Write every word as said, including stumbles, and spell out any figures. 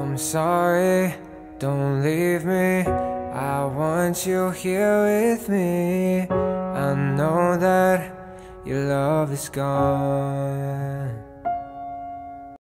I'm sorry, don't leave me. I want you here with me. I know that your love is gone.